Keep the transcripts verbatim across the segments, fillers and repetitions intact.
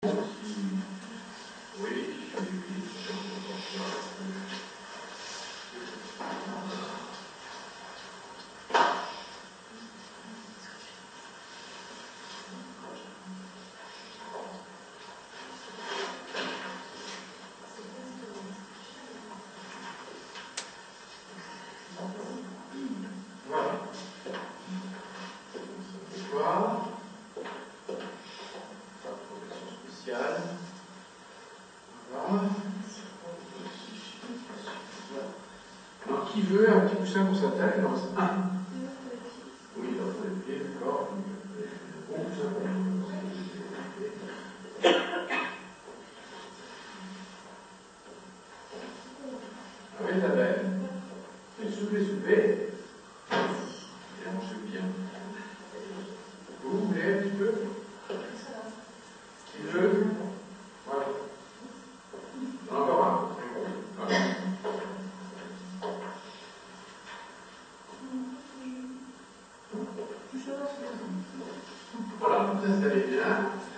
Qui veut un petit coussin pour sa tête? Non, c'est un. Oui, il faut les pieds, d'accord. Bon coussin pour ah oui, la belle. Et soulevez, soulevez. Et mangez bien. Vous voulez un petit peu? Qui veut? Voilà. Encore un. Voilà. Voilà, vous installez bien.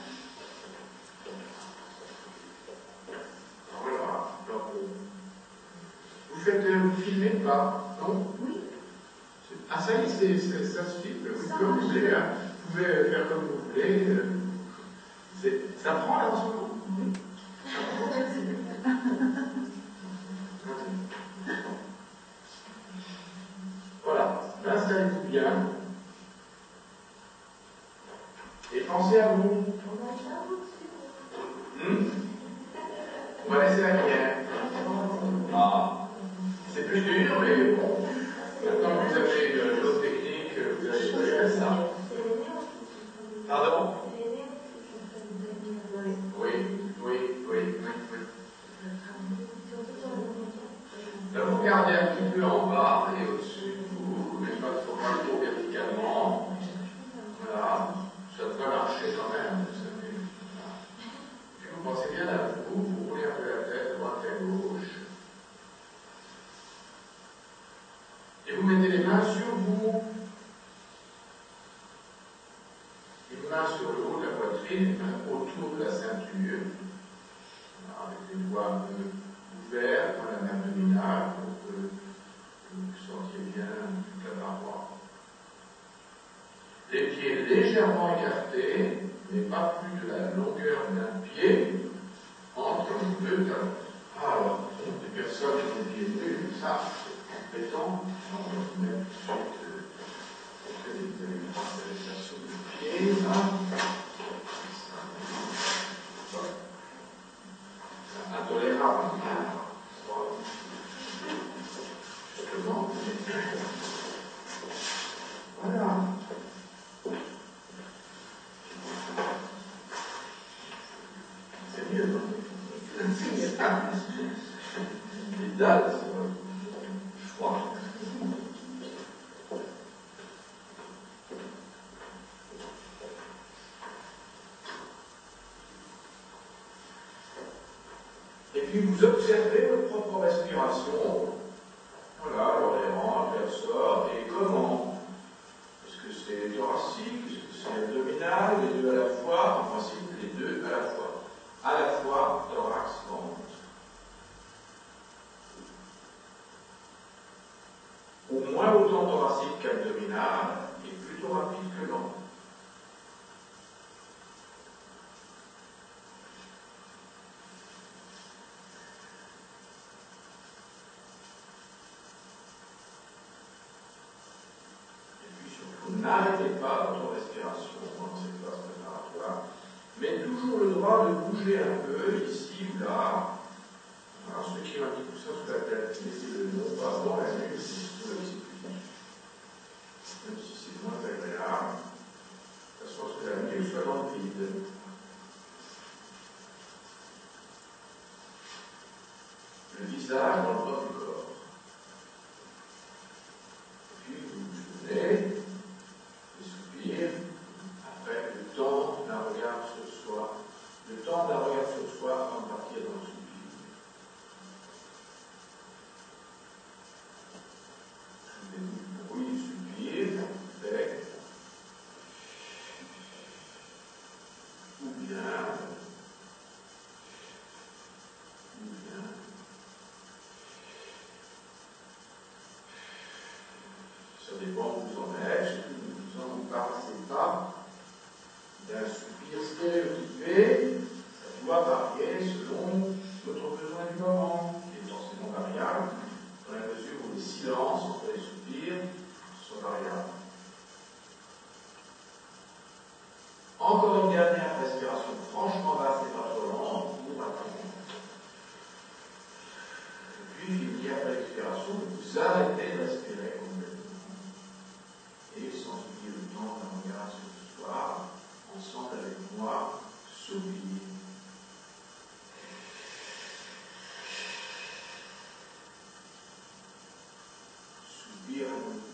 Voilà. Alors, vous faites, vous filmez ou pas? Non? Oui. Ah, ça y est, c'est, c'est, ça se filme, oui, comme vous voulez. Hein. Vous pouvez faire comme vous voulez. C'est, ça prend là en ce moment? Oui. Voilà, installez-vous bien. Et pensez à vous. Hmm? On va laisser la lumière. Ah, c'est plus dur, mais bon. Maintenant que vous avez de l'autre technique, vous allez faire ça. Pardon? Oui, oui, oui, oui, oui. Là, vous regardez un petit peu en bas et au-dessus de vous, mais pas trop, pas trop verticalement. Voilà, ça devrait marcher quand même, vous savez. Voilà. Puis vous pensez bien à vous, vous roulez un peu la tête, de droite et à gauche. Et vous mettez les mains sur vous. Une main sur le haut de la poitrine, une main autour de la ceinture. Voilà, avec les doigts un peu ouverts dans la main abdominale pour que vous sentiez bien toute la paroi. Les pieds légèrement écartés, mais pas plus de la longueur d'un pied entre les deux talons. Alors, des personnes qui ont les pieds nus, ça, c'est compétent. On va mettre tout de suite, euh, vous allez faire ça sous le pied, là. Intolérable. Justement. Voilà. C'est mieux, non? C'est ça. Les dalles, c'est froid. Et puis vous observez votre propre respiration. Voilà, alors les rentre, les ressort, et comment? Est-ce que c'est thoracique? Est-ce que c'est abdominal? Les deux à la fois? En principe, les deux à la fois. À la fois, thorax, ventre. Au moins autant thoracique qu'abdominal, et plutôt rapide que lent. N'arrêtez pas votre respiration dans cette phase préparatoire, mais toujours le droit de bouger un peu, ici ou là. Alors, ceux qui ont un petit coussin sous la tête, laissez-le non pas dans la nuque, c'est sous le exécutif. Même si c'est moins agréable, de façon à ce que la nuque soit dans le vide. Le visage dans le bas du corps. Et puis, vous vous souvenez. Après, le temps d'un regard sur soi, le temps d'un regard sur soi avant de partir dans le soupir. Souvenez-vous du bruit du soupir, fait. Ou bien Puis fini, après l'expiration, vous arrêtez de respirer complètement. Et sans oublier le temps d'un regard sur le soir, ensemble avec moi, soupir. Soupir à nouveau.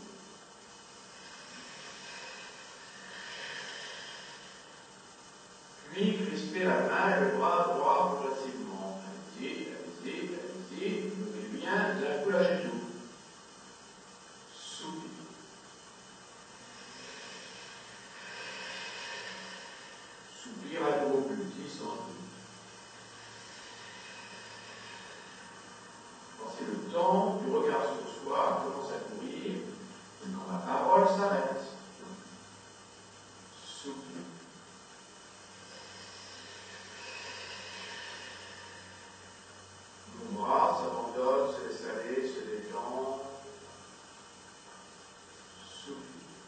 Puis crisper la main et le bras droit progressivement. Allez-y, allez-y, allez-y, levez bien, d'un coup lâchez tout. Soupir. Soupir à nouveau plus petit sans doute. Pensez le temps du regard sur soi commence à courir et quand la parole s'arrête. Soupir. Mon bras s'abandonne, se laisse aller, se détend. Soupir.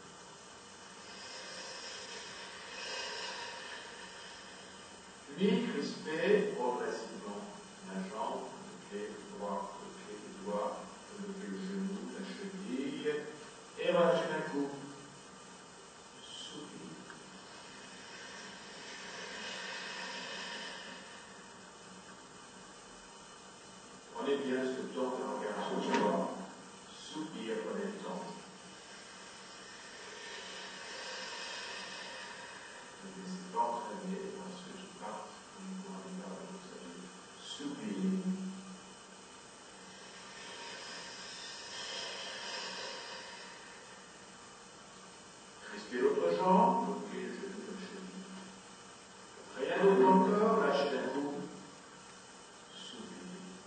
Puis crisper progressivement la jambe, le pied droit, le pied droit, lever le genou, la cheville, et relâcher d'un coup. Soupir. Prenez bien ce temps de regard sur soi. Soupir, prenez le temps. Ne laissez pas entraîner par ceux qui partent comme vous en regard de votre vie. Soupir. Crispez l'autre jambe, bloquez le genou, la cheville. Rien d'autre encore, lâchez d'un coup. Soupir.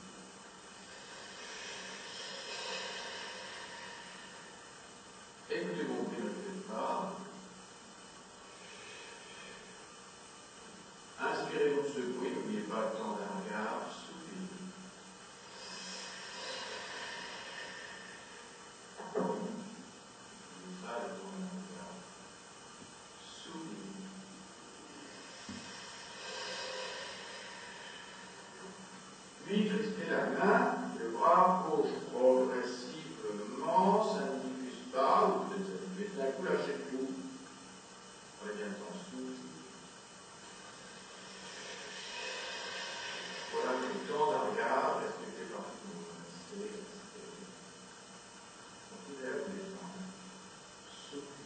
Écoutez mon bruit, ne le faites pas. Inspirez-vous de ce bruit, n'oubliez pas le temps d'un regard, soupir. N'oubliez pas le temps d'un regard, soupir. Puis crispez la main, le bras gauche progressivement, ça ne diffuse pas, ou peut-être ça diffuse d'un coup, lâchez tout. Prenez bien le temps, souffle. Voilà le temps d'un regard, respectez partout. Restez, restez. Continuez à vous détendre. Souffle.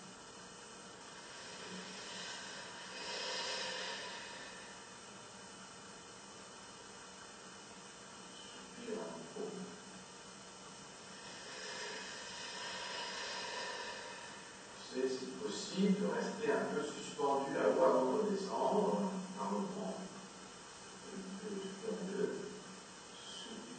Soupir un peu. C'est, si possible, de rester un peu suspendu là-haut avant de redescendre par moment. Le supérieur. Soupir.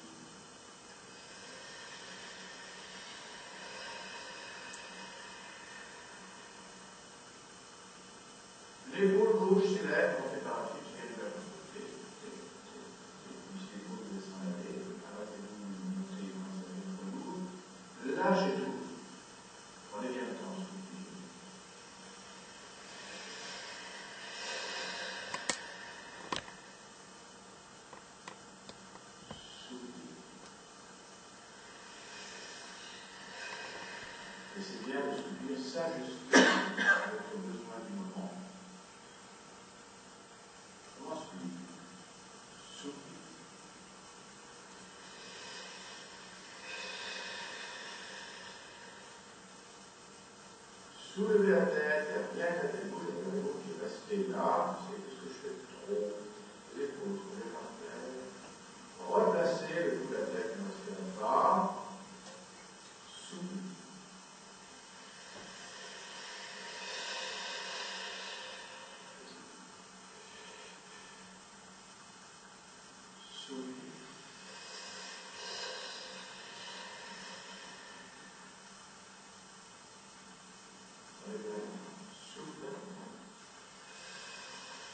L'épaule gauche s'élève, on fait par la suite, elle va de côté. Puis l'épaule descend aller, arrêtez-vous de monter quand ça fait trop lourd. Lâchez tout. Prenez bien le temps, soupir. Soupir. Et c'est bien de soupir s'ajuster à votre besoin du moment. Ensuite, soupir. Soulevez la tête, et bien la tête bouge, la tête qui est restée là. C'est ce que je fais trop. Les épaules trouvées par terre. Replacez le bout de la tête, ne respirez pas. Soupir. Soupir. Souffle.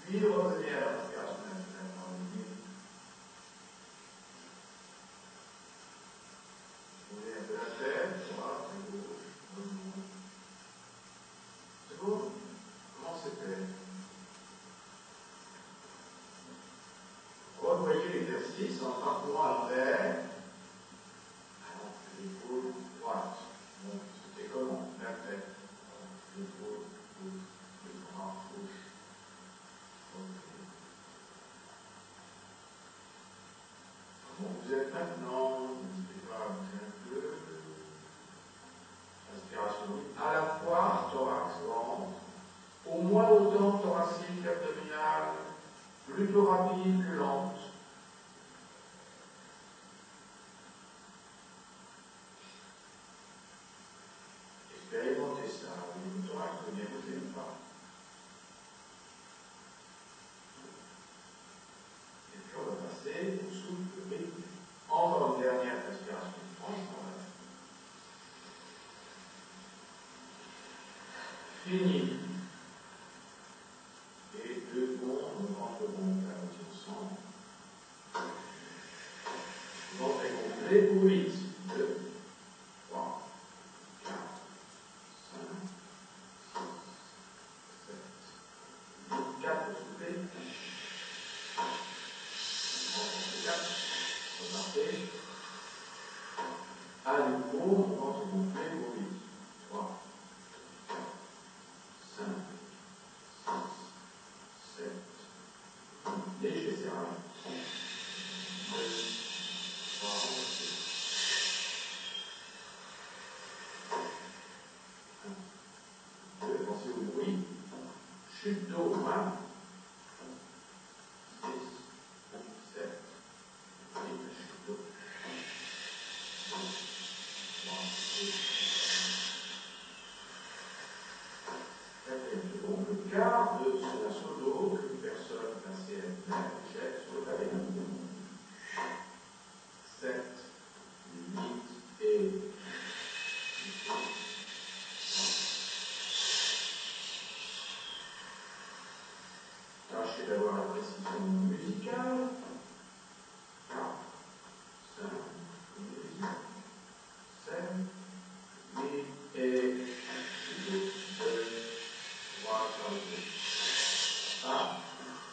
Puis revenez à la respiration naturelle dans le milieu. Bougez un peu la tête, droite et gauche. C'est bon? Comment c'était? Revoyez l'exercice en parcourant à l'envers. Alors, l'épaule droite. Donc, c'était comment? La tête. L'épaule gauche. Le bras gauche. Okay. Comment vous êtes maintenant? N'hésitez pas à bouger un peu. Respiration à la fois, thorax, ventre. Au moins autant thoracique, abdominal, plutôt rapide que lente. Expérimentez ça. Le thorax peut bien bouger ou pas. Et puis on va passer au souffle rythmé. Encore une dernière respiration franchement. Fini. Et deux secondes, on rentre bon à moitié ensemble. Ventre est complet pour huit. deux, trois, quatre, cinq, six, sept, huit, quatre, soufflez. quatre, repartez. À nouveau, on rentre complet pour huit. trois, quatre, cinq, six, sept, huit. Léger serrage. Pensez au bruit. Chute d'eau, hein. six, sept, huit, chute d'eau. Donc, le quart de ce morceau d'eau qu'une personne passée à la jette sur le pavé. sept, huit et tâchez d'avoir la précision musicale. quatre, cinq, six, sept, huit et deux, trois, quatre.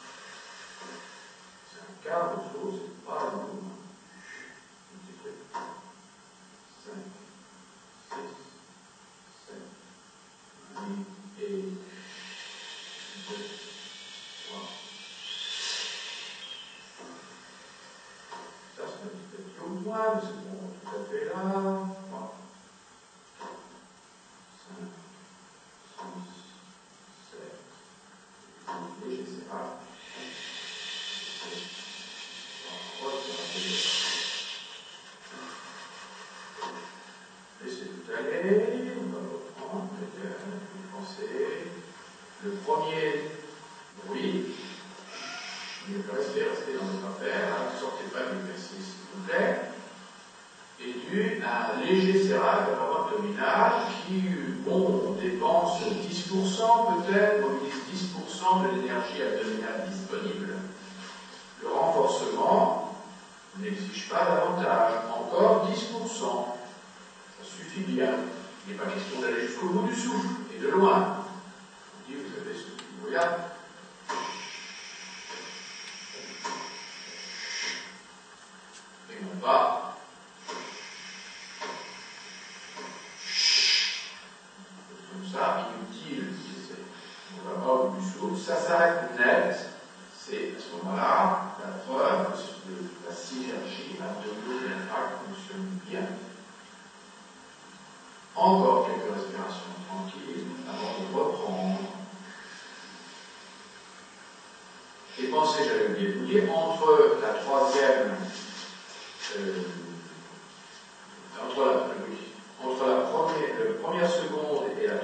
C'est un quart de chose, c'est pas lourd. Petit truc. cinq, six, sept, huit et deux, trois. Ça, c'est un petit peu au moins, mais c'est bon, tout à fait là. trois, cinq, six, sept, huit, léger serrage. Laissez tout aller, on va reprendre, vous pensez. Le premier bruit, restez, restez dans votre affaire, ne sortez pas de l'exercice s'il vous plaît, est dû à un léger serrage de la voie abdominale qui, bon, on dépense dix pour cent peut-être, mobilise dix pour cent de l'énergie abdominale disponible. Le renforcement n'exige pas davantage, encore dix pour cent. Ça suffit bien. Il n'est pas question d'aller jusqu'au bout du souffle, et de loin. On dit, vous avez ce petit brouillard. Et non pas. Comme ça, inutile. On va pas au bout du souffle. Ça s'arrête net. C'est à ce moment-là la preuve de la synergie abdominaux-diaphragme fonctionne bien. Encore quelques respirations tranquilles avant de reprendre. Et pensez, j'avais oublié de vous dire, entre la troisième